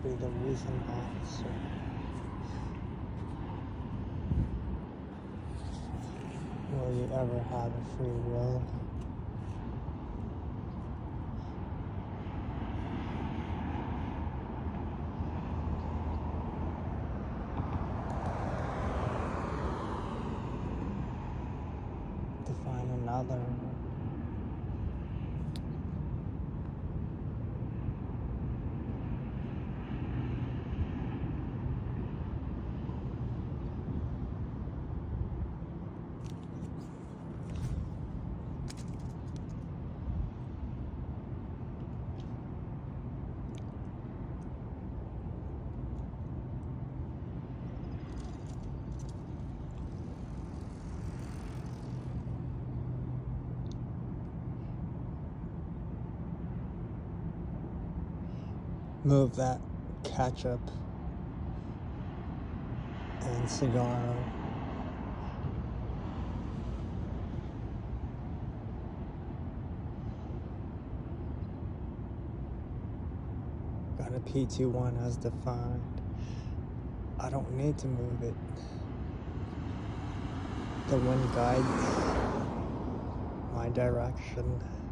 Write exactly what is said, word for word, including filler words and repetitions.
be the reason answer. Will you ever have a free will? Define another. Move that ketchup and cigar. Got a P two one as defined. I don't need to move it. The wind guides my direction.